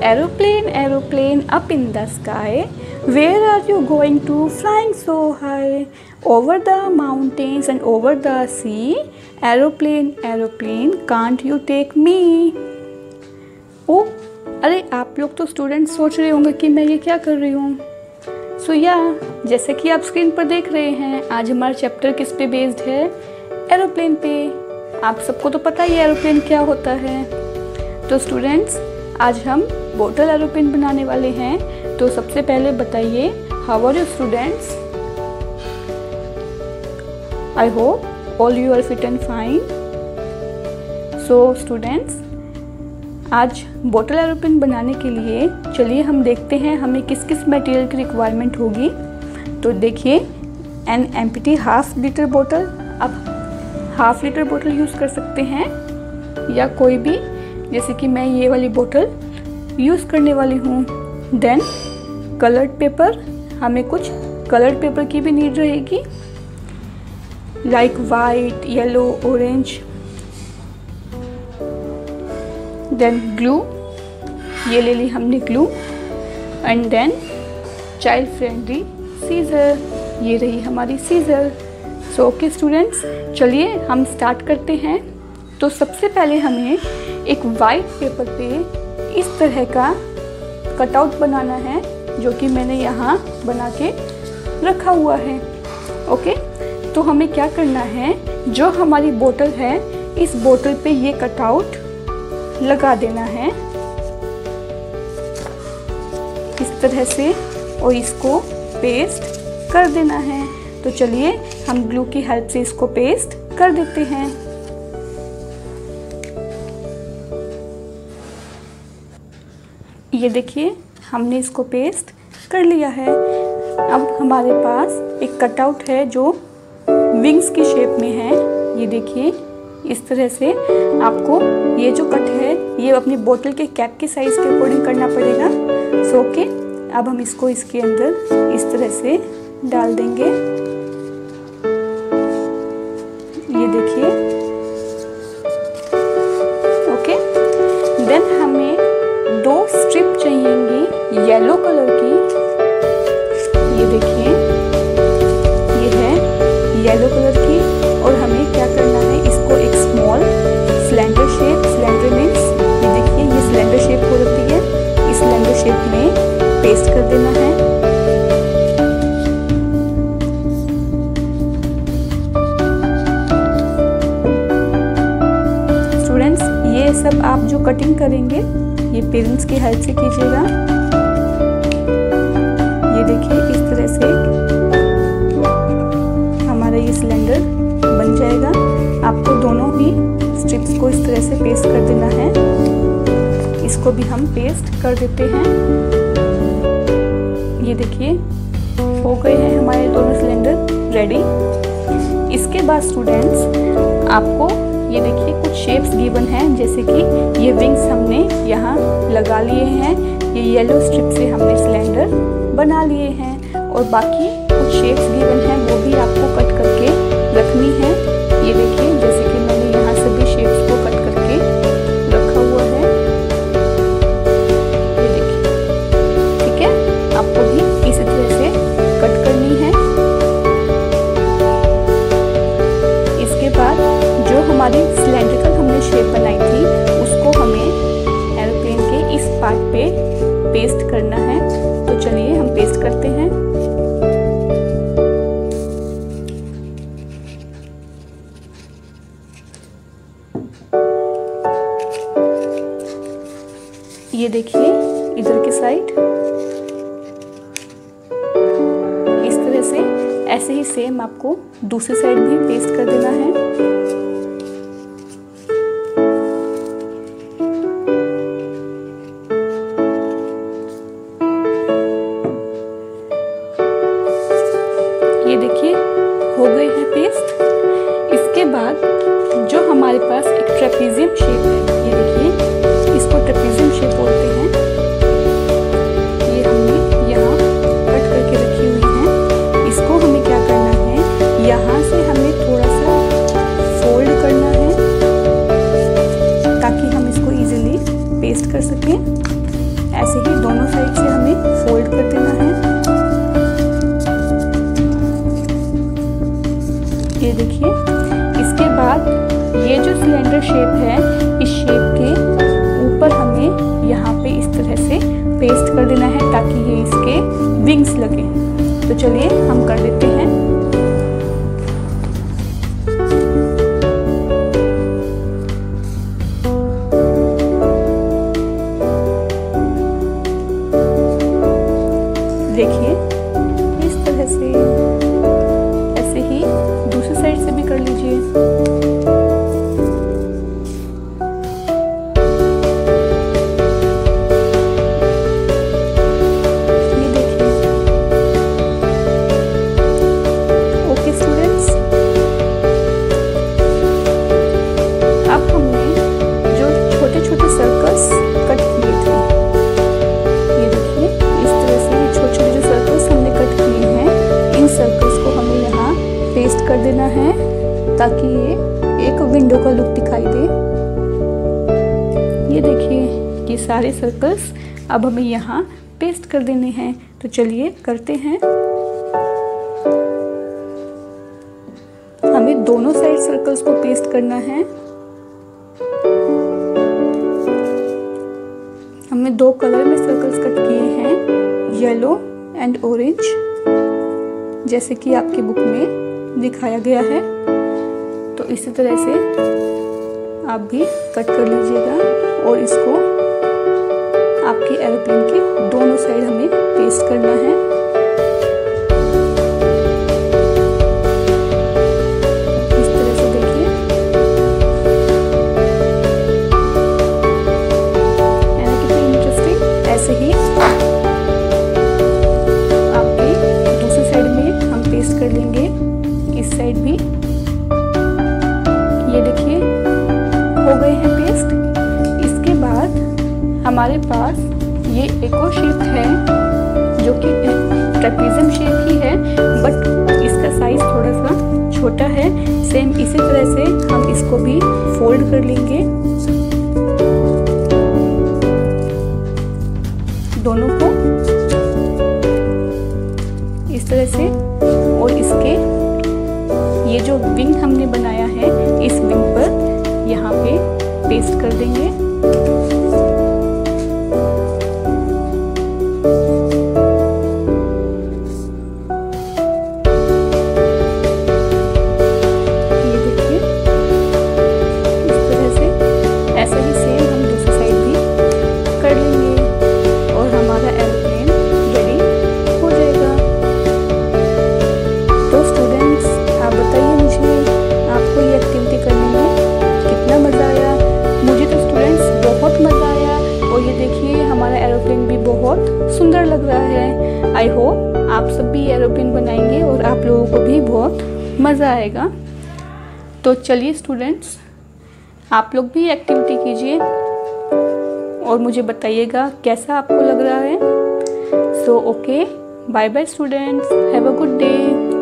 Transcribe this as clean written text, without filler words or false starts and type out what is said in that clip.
Aeroplane, aeroplane up in the sky, where are you going to? Flying so high, over the mountains and over the sea. Aeroplane, aeroplane, can't you take me? ओ अरे आप लोग तो student सोच रहे होंगे कि मैं ये क्या कर रही हूँ। जैसे कि आप स्क्रीन पर देख रहे हैं, आज हमारा चैप्टर किस पे बेस्ड है? एरोप्लेन पे। आप सबको तो पता ही है एरोप्लेन क्या होता है। तो स्टूडेंट्स, आज हम बोटल एरोप्लेन बनाने वाले हैं। तो सबसे पहले बताइए, how are you students? I hope all you are fit and fine. So students, आज बोटल एरोप्लेन बनाने के लिए चलिए हम देखते हैं हमें किस किस मटेरियल की रिक्वायरमेंट होगी। तो देखिए, an empty half litre bottle. आप हाफ लीटर बोतल यूज़ कर सकते हैं या कोई भी, जैसे कि मैं ये वाली बोतल यूज़ करने वाली हूँ। देन कलर्ड पेपर, हमें कुछ कलर्ड पेपर की भी नीड रहेगी, like white, yellow, orange. Then glue, ये ले ली हमने glue. And then child friendly scissor, ये रही हमारी सीजर। सो ओके स्टूडेंट्स, चलिए हम स्टार्ट करते हैं। तो सबसे पहले हमें एक वाइट पेपर पे इस तरह का कटआउट बनाना है, जो कि मैंने यहाँ बना के रखा हुआ है। ओके, तो हमें क्या करना है, जो हमारी बोतल है इस बोतल पे ये कटआउट लगा देना है इस तरह से, और इसको पेस्ट कर देना है। तो चलिए हम ग्लू की हेल्प से इसको पेस्ट कर देते हैं। ये देखिए, हमने इसको पेस्ट कर लिया है। अब हमारे पास एक कटआउट है जो विंग्स की शेप में है। ये देखिए, इस तरह से आपको ये जो कट है ये अपनी बोतल के कैप के साइज के अकॉर्डिंग करना पड़ेगा। सो ओके, अब हम इसको इसके अंदर इस तरह से डाल देंगे। ये देखिए, ओके। देन हमें 2 स्ट्रिप चाहिएंगी येलो कलर की। ये देखिए, ये है येलो कलर की, और हमें क्या करना है, इसको एक small cylinder shape, cylinder means ये देखिए ये सिलेंडर शेप हो रखी है, इस सिलेंडर शेप में पेस्ट कर देना है। स्टूडेंट्स, ये सब आप जो कटिंग करेंगे ये पेरेंट्स की हेल्प से कीजिएगा। ये देखिए, इस तरह से हमारा ये सिलेंडर बन जाएगा। आपको दोनों ही स्ट्रिप्स को इस तरह से पेस्ट कर देना है। इसको भी हम पेस्ट कर देते हैं। ये देखिए, हो गए हैं हमारे दोनों सिलेंडर रेडी। इसके बाद स्टूडेंट्स, आपको ये देखिए कुछ शेप्स गिवन हैं, जैसे कि ये विंग्स हमने यहाँ लगा लिए हैं, ये येलो स्ट्रिप से हमने सिलेंडर बना लिए हैं, और बाकी कुछ शेप्स गिवन हैं वो भी आपको कट करके रखनी है। ये देखिए, जैसे कि मैंने यहाँ सभी शेप्स को कट करके रखा हुआ है। ये देखिए, ठीक है, आपको भी इसी तरह से कट करनी है। इसके बाद जो हमारी सिलेंड्रिकल हमने शेप बनाई थी उसको हमें एरोप्लेन के इस पार्ट पे पेस्ट करना है। तो चलिए हम पेस्ट करते हैं। ये देखिए, इधर की साइड इस तरह से, ऐसे ही सेम आपको दूसरी साइड भी पेस्ट कर देना है। ये देखिए, हो गए हैं पेस्ट। इसके बाद जो हमारे पास एक ट्रेपेजियम शेप है, ये देखिए, इसको ट्रेपेजियम शेप बोलते हैं। ये हमने यहाँ कट करके रखी हुई है। इसको हमें क्या करना है, यहाँ से हमें थोड़ा सा सिलेंडर शेप है, इस शेप के ऊपर हमें यहाँ पे इस तरह से पेस्ट कर देना है ताकि ये इसके विंग्स लगे। तो चलिए हम कर देते हैं। देखिए इस तरह से, ऐसे ही दूसरी साइड से भी कर लीजिए। ये देखिए। ओके स्टूडेंट्स, अब हमने जो छोटे छोटे सर्कल्स कट किए थे, ये देखिए इस तरह से छोटे छोटे जो सर्कल्स हमने कट किए हैं, इन सर्कल्स को हमें यहाँ पेस्ट कर देना है ताकि ये एक विंडो का लुक दिखाई दे। ये देखिए ये सारे सर्कल्स अब हमें यहाँ पेस्ट कर देने हैं। तो चलिए करते हैं। हमें दोनों साइड सर्कल्स को पेस्ट करना है। हमने दो कलर में सर्कल्स कट किए हैं, येलो एंड ऑरेंज, जैसे कि आपकी बुक में दिखाया गया है। तो इसी तरह से आप भी कट कर लीजिएगा और इसको आपके एरोप्लेन के दोनों साइड हमें पेस्ट करना है। इस तरह से देखिए, कितना इंटरेस्टिंग। ऐसे ही आपके दूसरी साइड में हम पेस्ट कर लेंगे, इस साइड भी। ये देखिए हो गए हैं पेस्ट। इसके बाद हमारे पास ये एक और शेप है जो कि ट्रेपेजियम शेप ही है, बट इसका साइज थोड़ा सा छोटा है। सेम इसी तरह से हम इसको भी फोल्ड कर लेंगे दोनों को इस तरह से, और इसके ये जो विंग हमने बनाया है, इस विंग पर यहाँ पे पेस्ट कर देंगे। ये देखिए इस तरह से, ऐसा ही सेम हम दूसरी साइड भी कर लेंगे और हमारा एरोप्लेन रेडी हो जाएगा। तो स्टूडेंट्स, आप बताइए मुझे, आपको ये एक्टिविटी करने में कितना मज़ा आया? मुझे तो स्टूडेंट्स बहुत मज़ा आया, और ये देखिए हमारा एरोप्लेन भी बहुत सुंदर लग रहा है। आई होप आप सब भी एरोप्लेन बनाएंगे और आप लोगों को भी बहुत मज़ा आएगा। तो चलिए स्टूडेंट्स, आप लोग भी एक्टिविटी कीजिए और मुझे बताइएगा कैसा आपको लग रहा है। So okay, bye bye students, have a good day.